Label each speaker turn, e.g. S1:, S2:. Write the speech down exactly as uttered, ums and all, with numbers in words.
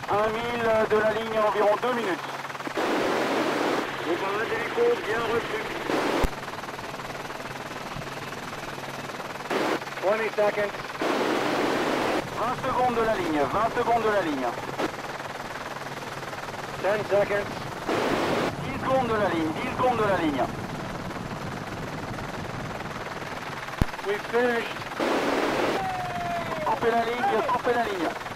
S1: un mille de la ligne, environ deux minutes.
S2: Démarrage hélico, bien reçu. twenty seconds.
S1: vingt secondes de la ligne, vingt secondes de la ligne.
S2: ten seconds.
S1: dix secondes de la ligne, dix secondes de la ligne.
S2: We finished.
S1: Coupez la ligne, coupez la ligne.